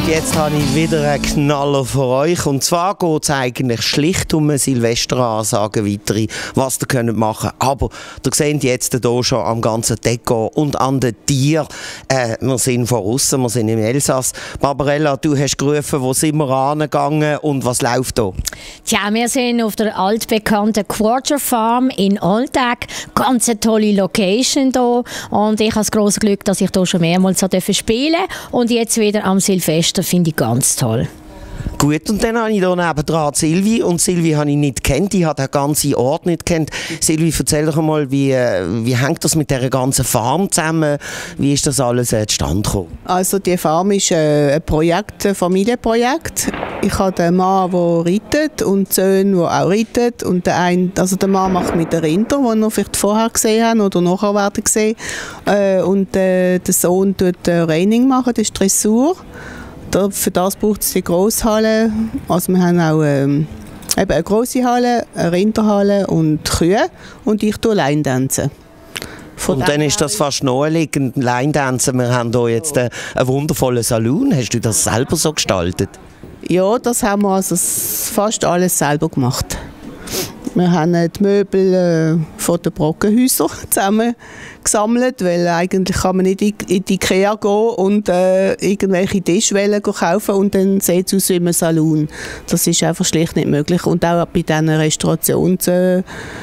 jetzt habe ich wieder einen Knaller für euch. Und zwar geht es eigentlich schlicht um eine Silvesteransage weitere, was ihr könnt machen. Aber ihr seht jetzt hier schon am ganzen Deko und an den Tieren. Wir sind von außen, wir sind im Elsass. Barbarella, du hast gerufen, wo sind wir angegangen und was läuft da? Tja, wir sind auf der altbekannten Quarter Farm in Olteg. Ganz eine tolle Location hier. Und ich habe das grosse Glück, dass ich hier schon mehrmals spielen durfte. Und jetzt wieder am Silvester finde ich ganz toll. Gut, und dann habe ich hier nebendran Silvi. Und Silvi habe ich nicht kennt, ich habe den ganzen Ort nicht kennt. Silvi, erzähl doch einmal, wie hängt das mit dieser ganzen Farm zusammen? Wie ist das alles zustande gekommen? Also die Farm ist ein Projekt, ein Familienprojekt. Ich habe den Mann, der reitet, und die Söhne, die auch reiten. Und der Mann macht mit den Rindern, die wir vielleicht vorher gesehen haben oder nachher werden sehen. Und der Sohn tut Reining machen, das ist Dressur. Für das braucht es die Grosshalle. Also wir haben auch eine grosse Halle, eine Rinderhalle und Kühe. Und ich tue Line-Dancen. Und dann ist das fast naheliegend, Line-Dancen. Wir haben hier jetzt einen wundervollen Salon. Hast du das selber so gestaltet? Ja, das haben wir also fast alles selber gemacht. Wir haben die Möbel von den Brockenhäusern zusammen gesammelt, weil eigentlich kann man nicht in die Ikea gehen und irgendwelche Tischwellen kaufen und dann sieht es aus wie ein Salon. Das ist einfach schlicht nicht möglich. Und auch bei diesen Restaurationsangeboten,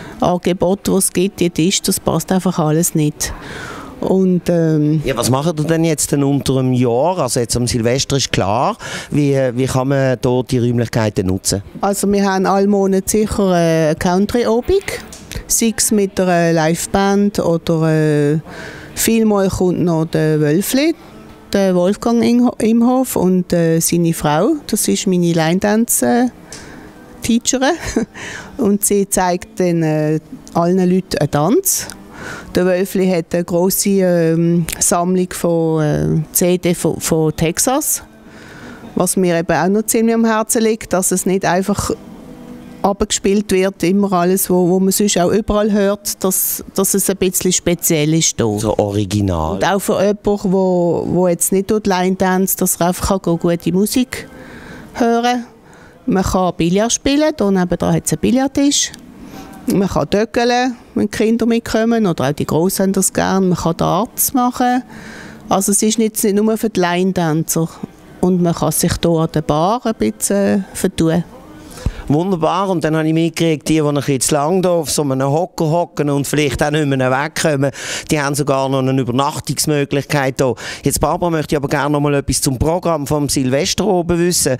die es gibt, die Tisch, das passt einfach alles nicht. Und, ja, was macht ihr denn jetzt unter einem Jahr? Also jetzt am Silvester ist klar. Wie kann man hier die Räumlichkeiten nutzen? Also wir haben alle Monate sicher eine Country-Obig, sei es mit einer Liveband oder vielmal kommt noch der Wölfli, der Wolfgang Imhoff und seine Frau. Das ist meine Line-Dance-Teacherin und sie zeigt dann allen Leuten einen Tanz. Der Wölfli hat eine grosse Sammlung von CD von Texas, was mir eben auch noch ziemlich am Herzen liegt, dass es nicht einfach abgespielt wird, immer alles, wo man sonst auch überall hört, dass es ein bisschen speziell ist hier. So original. Und auch für jemanden, der jetzt nicht durch die Line Dance, dass er einfach gute Musik hören kann. Man kann Billard spielen, hier nebenan hat es einen Billardtisch. Man kann töckeln, wenn die Kinder mitkommen, oder auch die Grossen haben das gerne. Man kann Darts machen. Also es ist nicht nur für die Line-Dancer. Und man kann sich hier an der Bar ein bisschen vertun. Wunderbar, und dann habe ich mitgekriegt, die ein bisschen zu lang hier auf so einem Hocker hocken und vielleicht auch nicht mehr wegkommen, die haben sogar noch eine Übernachtungsmöglichkeit hier. Jetzt, Barbara, möchte ich aber gerne noch mal etwas zum Programm vom Silvester oben wissen.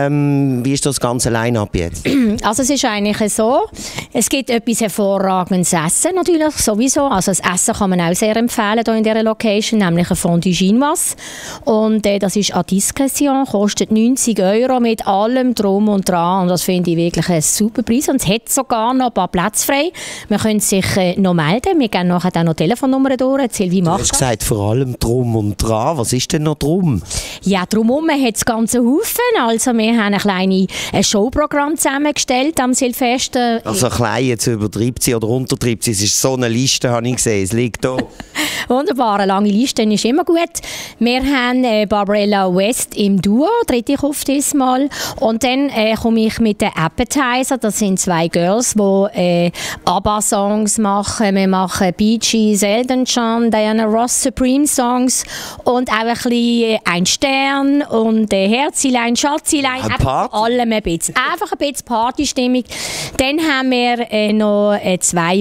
Wie ist das ganze Line-Up jetzt? Also es ist eigentlich so, es gibt etwas hervorragendes Essen natürlich sowieso. Also das Essen kann man auch sehr empfehlen hier in dieser Location, nämlich ein Fondue Chinoise. Und das ist à discrétion, kostet 90 € mit allem Drum und Dran. Und das finde ich wirklich ein super Preis. Und es hat sogar noch ein paar Plätze frei. Man könnte sich noch melden. Wir geben nachher auch noch Telefonnummern durch. Silvi macht das. Du hast gesagt, vor allem Drum und Dran. Was ist denn noch drum? Ja, drumherum hat es ganze Haufen. Also wir haben ein Showprogramm zusammengestellt am Silvester. Also klein, jetzt übertreibt sie oder untertreibt sie. Es ist so eine Liste, habe ich gesehen. Es liegt hier. Wunderbar, eine lange Liste ist immer gut. Wir haben Barbarella West im Duo, tritt ich auf diesmal. Und dann komme ich mit den Appetizer. Das sind 2 Girls, die ABBA-Songs machen. Wir machen Bee Gees, Elton John, Diana Ross, Supreme-Songs. Und auch ein bisschen ein Stern und Herzilein, Schatzilein. Einfach allem ein bisschen. Einfach ein bisschen Partystimmung. Dann haben wir noch 2,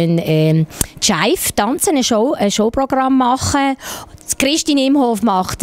die Jive tanzen, ein Showprogramm machen. Christine Imhoff macht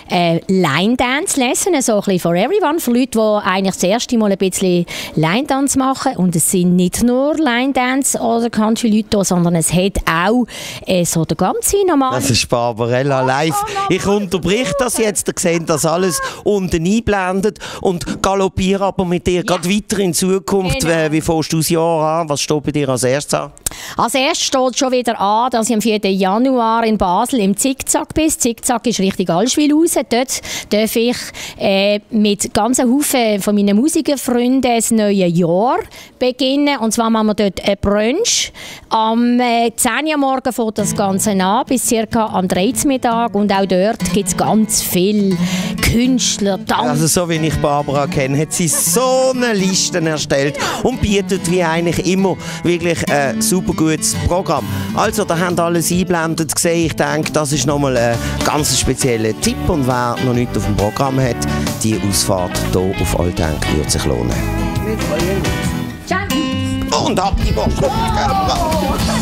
Line-Dance-Lesson, so ein bisschen for everyone, für Leute, die eigentlich das erste Mal ein bisschen Line-Dance machen. Und es sind nicht nur Line-Dance oder Country-Leute, sondern es hat auch so der ganze normale... Das ist Barbarella live. Ich unterbrich das jetzt, ihr seht das alles unten einblendet und galoppiere aber mit dir gerade weiter in Zukunft. Genau. Wie fährst du das Jahr an? Was steht bei dir als erstes an? Als erstes steht schon wieder an, dass ich am 4. Januar in Basel im Zickzack Zickzack bist. Zickzack ist richtig Allschwil raus. Dort darf ich mit ganz Haufen von meinen Musikerfreunden das neue Jahr beginnen. Und zwar machen wir dort ein Brunch. Am 10 Uhr morgen fängt das Ganze an, bis ca. am 13 Mittag. Und auch dort gibt es ganz viele Künstler, Tanz. Also so wie ich Barbara kenne, hat sie so eine Liste erstellt und bietet wie eigentlich immer wirklich ein super gutes Programm. Also, da haben alles eingeblendet gesehen. Ich denke, das ist nochmal ein ganz spezieller Tipp. Und wer noch nichts auf dem Programm hat, die Ausfahrt hier auf Altenk würde sich lohnen. Ciao. Und ab die Woche!